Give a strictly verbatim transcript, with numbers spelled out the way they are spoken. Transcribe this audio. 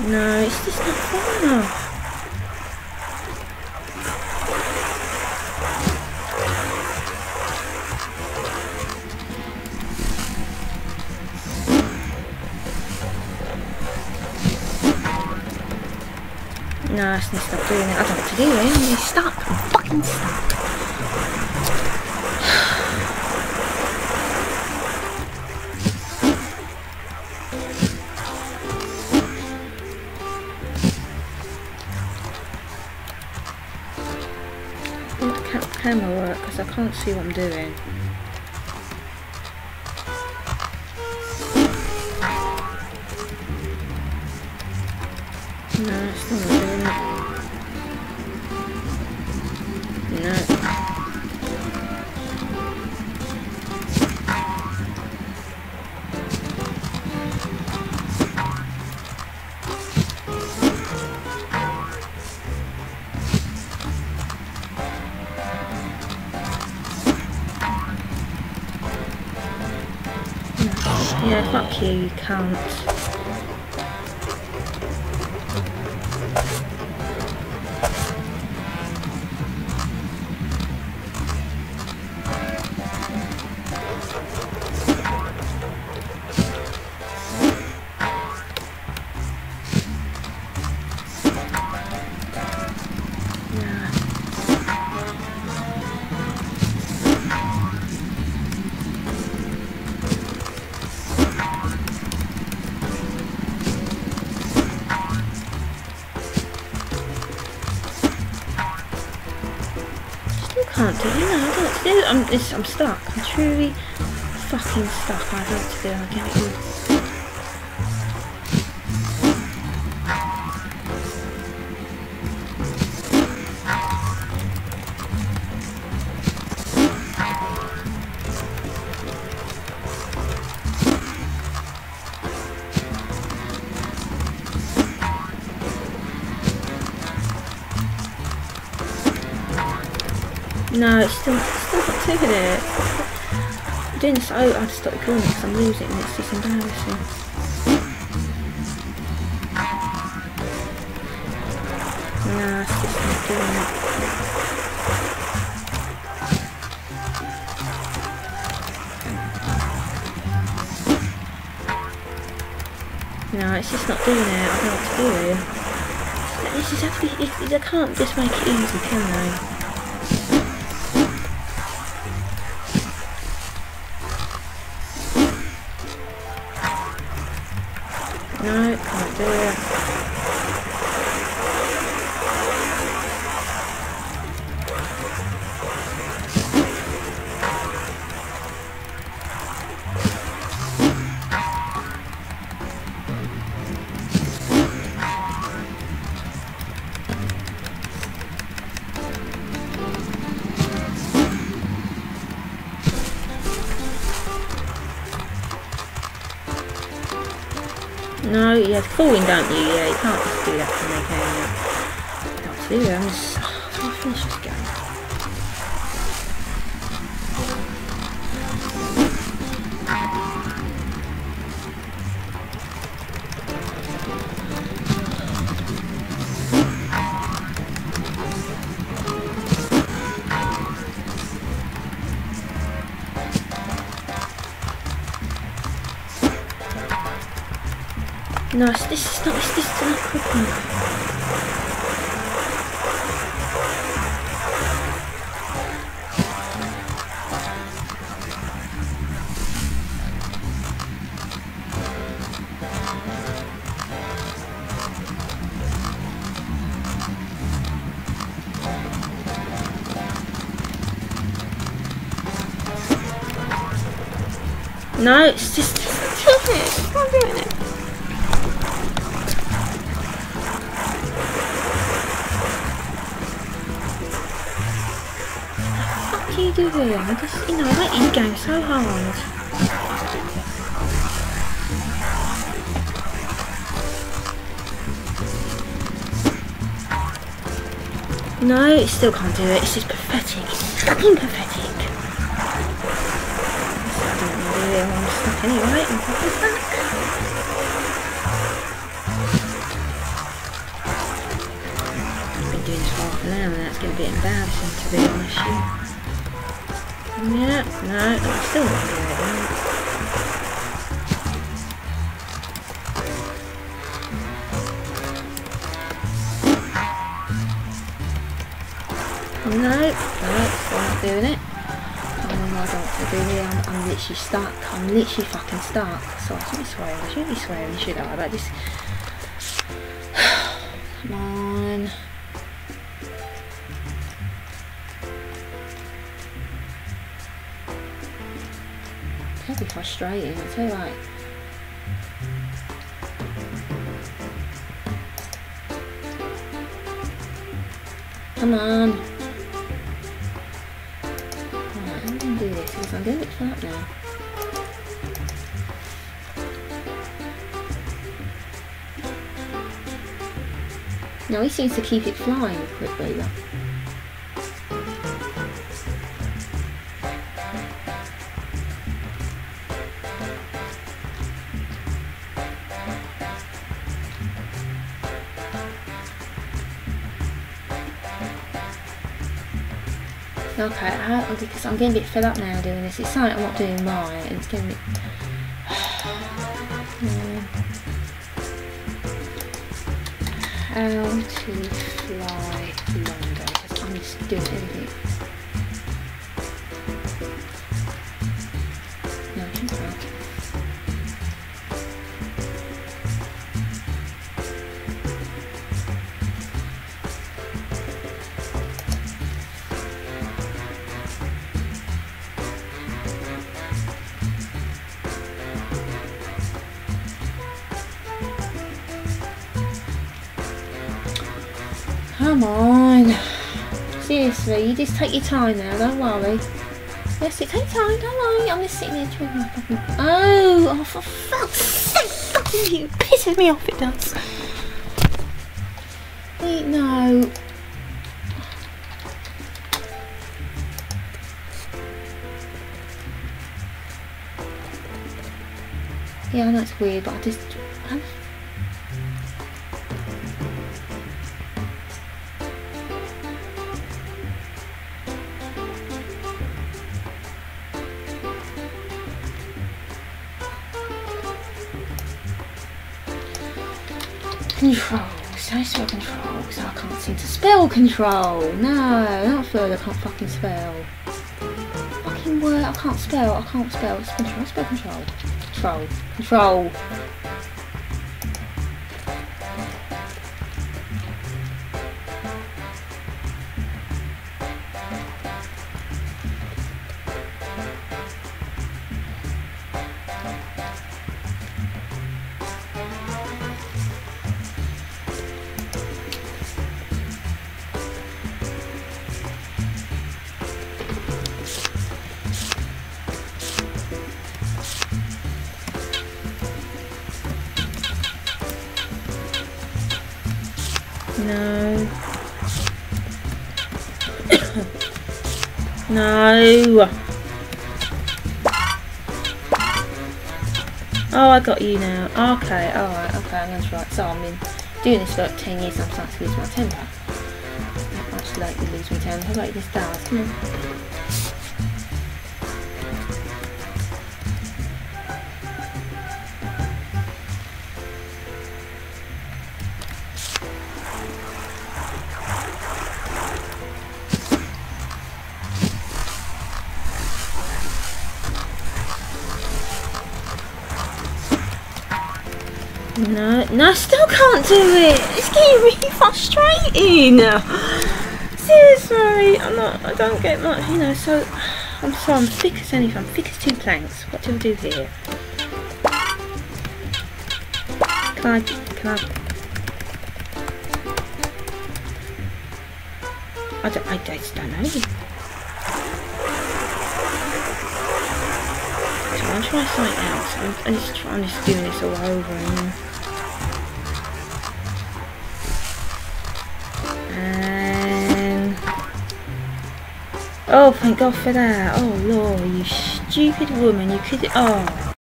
No, it's just not far enough. No, I just need to stop doing it. I don't know what to do. I'm stuck. I'm fucking stuck. Camera work because I can't see what I'm doing. No, it's still not doing it. No. Yeah, fuck you, you can't. Can't do it, no, I don't know what to do. I'm, it's, I'm stuck. I'm truly fucking stuck. I don't know what to do. I get it. No, it's still, it's still not doing it. I'm doing this, oh, I have to stop recording it because I'm losing it and it's just embarrassing. No, it's just not doing it. No, it's just not doing it. I don't know what to do. This is actually, they can't just make it easy, can they? No, can't do it. No, you have falling, don't you? Yeah, you can't just do that to me, can you? Can't do it. I'm just. Oh, I want to finish this game. No, it's, this is not, it's just not quick enough. No, it's just, it's not doing it. What are you doing? I just, you know, I like you going so hard. No, it still can't do it. It's just pathetic. It's fucking pathetic. I don't want to do it. I'm stuck anyway. I'm fucking stuck. for now, and that's getting a bit embarrassing, to be honest. Yeah, no, I still want to do it. No, no, still not doing it. Oh, I don't know what to do here. I'm, I'm literally stuck. I'm literally fucking stuck. So I shouldn't be swearing. I shouldn't be swearing, should I? About this. Come on. It's gonna be frustrating, I'll tell you what. Come on. Right, I'm gonna do this because I'm going a bit flat now. Now he seems to keep it flying quickly, look. Okay, I, because I'm getting a bit fed up now doing this. It's something I'm not doing right, and it's getting a bit... yeah. How to fly longer, because I'm just doing everything. No, I shouldn't fly. Come on. Seriously, you just take your time now, don't worry. Yes, it takes time, don't worry. I'm just sitting there trying my fucking... Oh, oh, for fuck's sake, fucking you. It pisses me off, it does. Wait, no. Yeah, I know it's weird, but I just... I'm control, so spell control, because I can't seem to spell control. No, not further, I can't fucking spell. Fucking word, I can't spell, I can't spell. It's control, spell control. Control, control. No. No. Oh, I got you now. Okay, alright, okay, I'm going to try. So I've been doing this for like ten years and I'm starting to lose my temper. Not much like you lose my temper. How about you just dance? Come on. No, no, I still can't do it. It's getting really frustrating. Seriously, I'm not. I don't get much, you know. So I'm sorry. I'm thick as anything. I'm thick as two planks. What do I do here? Can I? Can I? I don't. I just don't know. So I'm trying something else. I'm, I'm just trying. I'm just doing this all over again. And oh, thank God for that. Oh Lord, you stupid woman! You could. Oh.